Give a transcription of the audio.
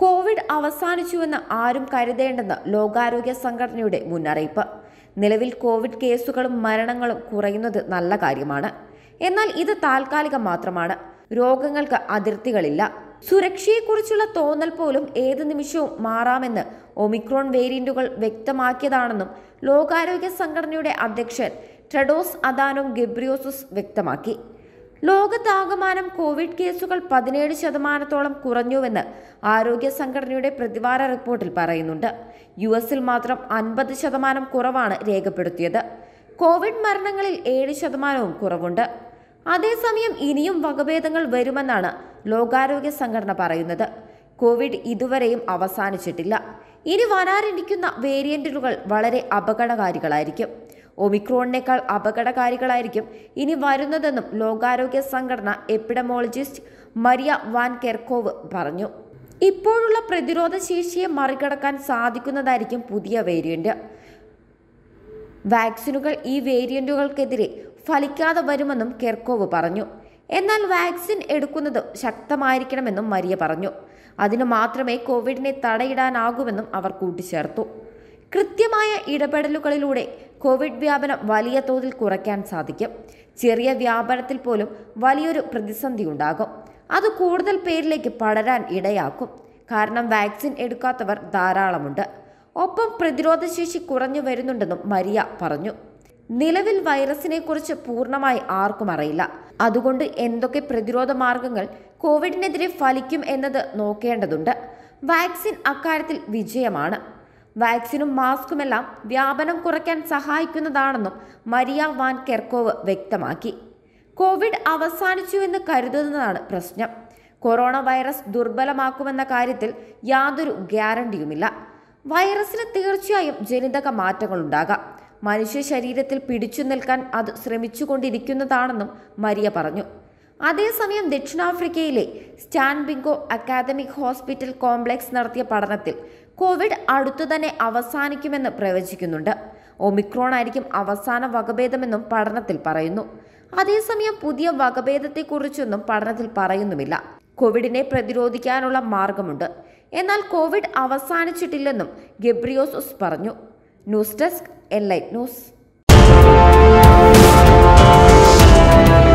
Covid അവസാനിച്ചുവെന്ന് ആരും കരുതേണ്ടെന്ന് ലോകാരോഗ്യ സംഘടനയുടെ മുന്നറിയിപ്പ്. നിലവിൽ കോവിഡ് കേസുകളും മരണങ്ങളും കുറയുന്നത് നല്ല കാര്യമാണ്. എന്നാൽ ഇത് താൽക്കാലികം മാത്രമാണ്. രോഗങ്ങൾക്ക് അതിർത്തികളില്ല. സുരക്ഷയെക്കുറിച്ചുള്ള തോന്നൽ പോലും ഏത് നിമിഷവും മാറാമെന്ന് ഒമിക്രോൺ വേരിയന്റുകൾ വ്യക്തമാക്കിയതാണെന്നും ലോകാരോഗ്യ സംഘടനയുടെ അധ്യക്ഷൻ ടെഡ്രോസ് അദാനോം ഗെബ്രിയേസസ് വ്യക്തമാക്കി. ലോകത്താകമാനം കോവിഡ് കേസുകൾ 17% കുറഞ്ഞുവെന്ന് ആരോഗ്യ സംഘടനയുടെ പ്രതിവാര റിപ്പോർട്ടിൽ പറയുന്നുണ്ട്. യുഎസിൽ മാത്രം 50% കുറവാണ് രേഖപ്പെടുത്തിയത്. കോവിഡ് മരണങ്ങളിൽ 7% കുറവുണ്ട്. അതേസമയം ഇനിയും വകഭേദങ്ങൾ വരുമെന്നാണ് ലോകാരോഗ്യ സംഘടന പറയുന്നത്. കോവിഡ് ഇതുവരെയും അവസാനിച്ചിട്ടില്ല. ഇനി വരാനിരിക്കുന്ന വേരിയന്റുകൾ വളരെ അപകടകാരികളായിരിക്കും. ഒമിക്രോണിനേക്കാൾ അപകടകാരികളായിരിക്കും ഇനി വരുന്നതെന്നും ലോകാരോഗ്യ സംഘടന എപ്പിഡമോളജിസ്റ്റ് മരിയ വാൻ കെർക്കോവ് പറഞ്ഞു. ഇപ്പോഴുള്ള പ്രതിരോധ ശേഷിയെ മറികടക്കാൻ സാധിക്കുന്നതായിരിക്കും പുതിയ വേരിയന്റ്. വാക്സിനുകൾ ഈ വേരിയന്റുകൾക്കെതിരെ ഫലിക്കാതെ വരുമെന്നും കെർക്കോവ് പറഞ്ഞു. എന്നാൽ വാക്സിൻ എടുക്കുന്നത് ശക്തമായിരിക്കണമെന്നും മരിയ പറഞ്ഞു. അതിനു മാത്രമേ കോവിഡിനെ തടയിടാനാകൂവെന്നും അവർ കൂട്ടിച്ചേർത്തു. കൃത്യമായ ഇടപെടലുകളിലൂടെ കോവിഡ് വ്യാപനം വലിയ തോതിൽ കുറയ്ക്കാൻ സാധിക്കും. ചെറിയ വ്യാപനത്തിൽ പോലും വലിയൊരു പ്രതിസന്ധി ഉണ്ടാകും. അത് കൂടുതൽ പേരിലേക്ക് പടരാൻ ഇടയാക്കും. കാരണം വാക്സിൻ എടുക്കാത്തവർ ധാരാളമുണ്ട്. ഒപ്പം പ്രതിരോധശേഷി കുറഞ്ഞു വരുന്നുണ്ടെന്നും മരിയ പറഞ്ഞു. നിലവിൽ വൈറസിനെ കുറിച്ച് പൂർണ്ണമായി ആർക്കും അറിയില്ല. അതുകൊണ്ട് എന്തൊക്കെ പ്രതിരോധ മാർഗങ്ങൾ കോവിഡിനെതിരെ ഫലിക്കും എന്നത് നോക്കേണ്ടതുണ്ട്. വാക്സിൻ അക്കാര്യത്തിൽ വിജയമാണ്. വാക്സിനും മാസ്കുമെല്ലാം വ്യാപനം കുറയ്ക്കാൻ സഹായിക്കുന്നതാണെന്നും മരിയ വാൻ കെർക്കോവ് വ്യക്തമാക്കി. കോവിഡ് അവസാനിച്ചുവെന്ന് കരുതുന്നതാണ് പ്രശ്നം. കൊറോണ വൈറസ് ദുർബലമാക്കുമെന്ന കാര്യത്തിൽ യാതൊരു ഗ്യാരണ്ടിയുമില്ല. വൈറസിന് തീർച്ചയായും ജനിതക മാറ്റങ്ങളുണ്ടാകാം. മനുഷ്യ ശരീരത്തിൽ പിടിച്ചു നിൽക്കാൻ അത് ശ്രമിച്ചുകൊണ്ടിരിക്കുന്നതാണെന്നും മരിയ പറഞ്ഞു. അതേസമയം ദക്ഷിണാഫ്രിക്കയിലെ സ്റ്റാൻ ബിങ്കോ അക്കാദമിക് ഹോസ്പിറ്റൽ കോംപ്ലക്സ് നടത്തിയ പഠനത്തിൽ കോവിഡ് അടുത്തുതന്നെ അവസാനിക്കുമെന്ന് പ്രവചിക്കുന്നുണ്ട്. ഒമിക്രോൺ ആയിരിക്കും അവസാന വകഭേദമെന്നും പഠനത്തിൽ പറയുന്നു. അതേസമയം പുതിയ വകഭേദത്തെക്കുറിച്ചൊന്നും പഠനത്തിൽ പറയുന്നുമില്ല. കോവിഡിനെ പ്രതിരോധിക്കാനുള്ള മാർഗമുണ്ട്. എന്നാൽ കോവിഡ് അവസാനിച്ചിട്ടില്ലെന്നും ഗെബ്രിയേസസ് പറഞ്ഞു. News desk Enlight news.